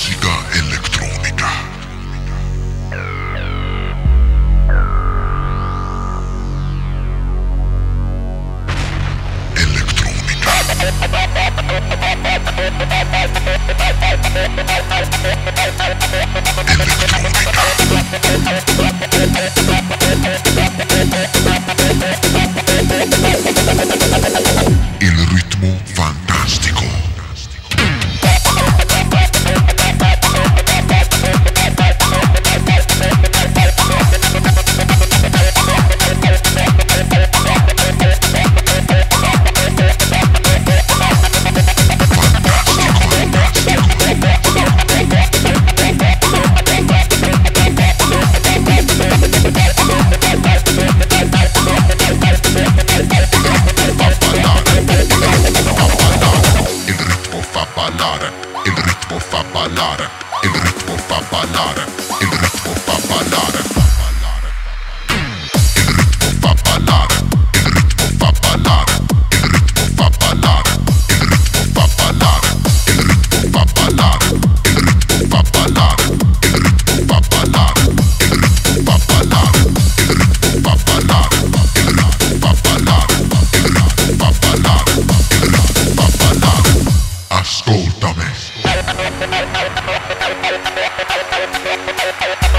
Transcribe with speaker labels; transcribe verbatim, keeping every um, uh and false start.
Speaker 1: musica elettronica. Elettronica. Elettronica. Il ritmo fantastico. Il ritmo fa ballare, il ritmo fa ballare, il ritmo fa ballare. Il ritmo fa ballare, il ritmo fa ballare, il ritmo fa ballare, il ritmo fa ballare, il ritmo fa ballare, il ritmo fa ballare, il ritmo fa ballare, il ritmo fa ballare, il ritmo fa ballare, il ritmo fa ballare, il ritmo fa ballare, il ritmo fa ballare. Ascoltami.